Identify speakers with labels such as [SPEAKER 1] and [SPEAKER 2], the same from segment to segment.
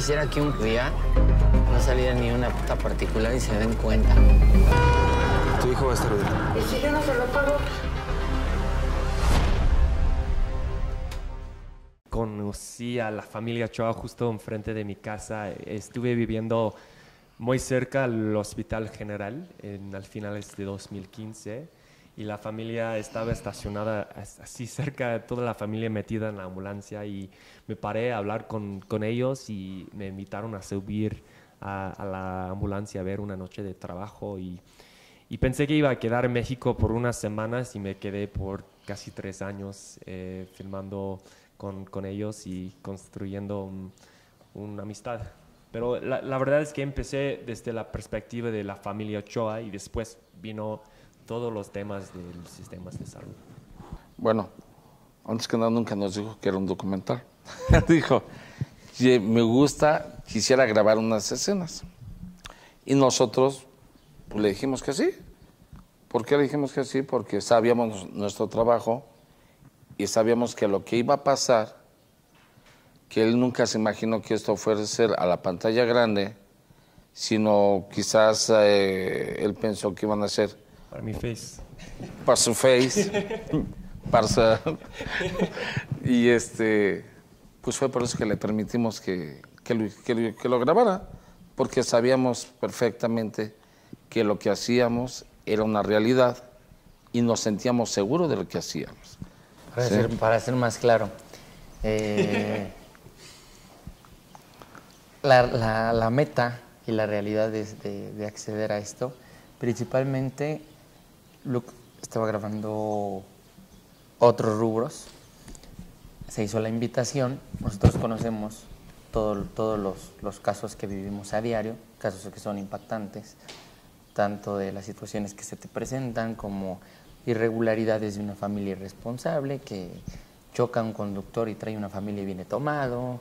[SPEAKER 1] quisiera que un día no saliera ni una puta particular y se den cuenta.
[SPEAKER 2] Tu hijo va a estar bien.
[SPEAKER 3] ¿Y si yo no se lo pago?
[SPEAKER 4] Conocí a la familia Ochoa justo enfrente de mi casa. Estuve viviendo muy cerca al Hospital General al finales de 2015 y la familia estaba estacionada así cerca, toda la familia metida en la ambulancia, y me paré a hablar con ellos y me invitaron a subir a la ambulancia a ver una noche de trabajo, y pensé que iba a quedar en México por unas semanas y me quedé por casi 3 años filmando con ellos y construyendo una amistad. Pero la verdad es que empecé desde la perspectiva de la familia Ochoa y después vino todos los temas de los sistemas de salud.
[SPEAKER 5] Bueno, antes que nada nunca nos dijo que era un documental. Dijo, me gusta, quisiera grabar unas escenas. Y nosotros pues, le dijimos que sí. ¿Por qué le dijimos que sí? Porque sabíamos nuestro trabajo y sabíamos que lo que iba a pasar, que él nunca se imaginó que esto fuera a ser a la pantalla grande, sino quizás él pensó que iban a ser
[SPEAKER 4] Para mi face.
[SPEAKER 5] para su face, y pues fue por eso que le permitimos que lo grabara, porque sabíamos perfectamente que lo que hacíamos era una realidad y nos sentíamos seguros de lo que hacíamos.
[SPEAKER 1] Para ser más claro, la meta y la realidad de acceder a esto, principalmente Luke estaba grabando otros rubros, se hizo la invitación, nosotros conocemos todos los casos que vivimos a diario, casos que son impactantes, tanto de las situaciones que se te presentan como irregularidades de una familia irresponsable que choca a un conductor y trae una familia y viene tomado,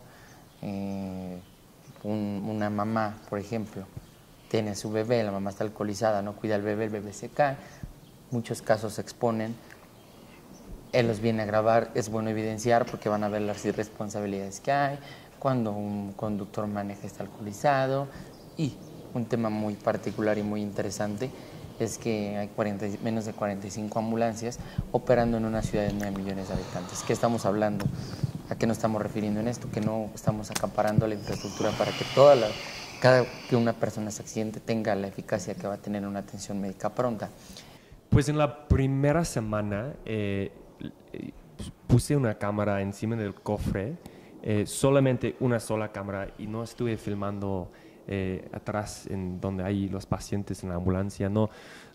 [SPEAKER 1] una mamá, por ejemplo, tiene a su bebé, la mamá está alcoholizada, no cuida al bebé, el bebé se cae. Muchos casos se exponen, él los viene a grabar, es bueno evidenciar porque van a ver las irresponsabilidades que hay, cuando un conductor maneja está alcoholizado. Y un tema muy particular y muy interesante es que hay menos de 45 ambulancias operando en una ciudad de 9 millones de habitantes. ¿Qué estamos hablando? ¿A qué nos estamos refiriendo en esto? Que no estamos acaparando la infraestructura para que cada que una persona se accidente tenga la eficacia que va a tener una atención médica pronta.
[SPEAKER 4] Pues en la primera semana puse una cámara encima del cofre, solamente una sola cámara, y no estuve filmando atrás en donde hay los pacientes en la ambulancia. No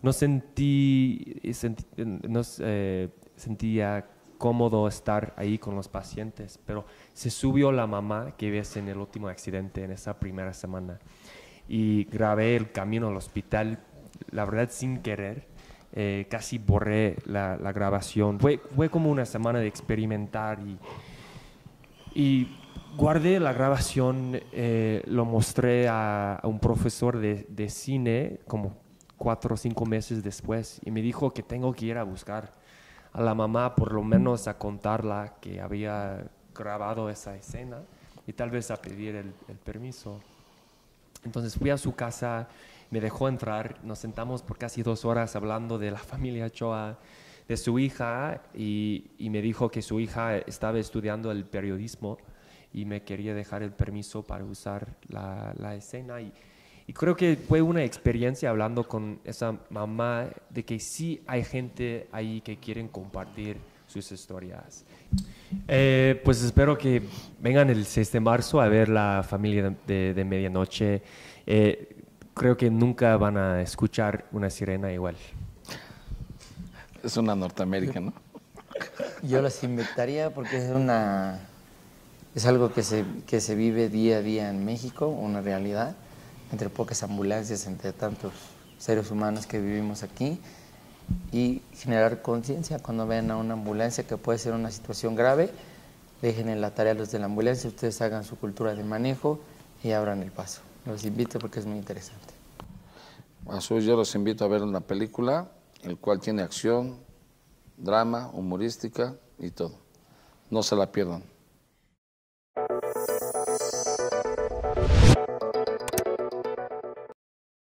[SPEAKER 4] sentía cómodo estar ahí con los pacientes, pero se subió la mamá que ves en el último accidente en esa primera semana y grabé el camino al hospital, la verdad sin querer. Casi borré la grabación. Fue como una semana de experimentar y guardé la grabación, lo mostré a un profesor de cine como 4 o 5 meses después y me dijo que tengo que ir a buscar a la mamá, por lo menos a contarla que había grabado esa escena y tal vez a pedir el permiso. Entonces fui a su casa, me dejó entrar, nos sentamos por casi 2 horas hablando de la familia Ochoa, de su hija, y me dijo que su hija estaba estudiando el periodismo y me quería dejar el permiso para usar la escena. Y creo que fue una experiencia hablando con esa mamá de que sí hay gente ahí que quieren compartir sus historias. Pues espero que vengan el 6 de marzo a ver la familia de Medianoche. Creo que nunca van a escuchar una sirena igual.
[SPEAKER 5] Es una Norteamérica, ¿no?
[SPEAKER 1] Yo los invitaría porque es algo que se vive día a día en México, una realidad, entre pocas ambulancias, entre tantos seres humanos que vivimos aquí, y generar conciencia cuando vean a una ambulancia que puede ser una situación grave, dejen en la tarea a los de la ambulancia, ustedes hagan su cultura de manejo y abran el paso. Los invito porque es muy interesante.
[SPEAKER 5] A su vez yo los invito a ver una película, el cual tiene acción, drama, humorística y todo. No se la pierdan.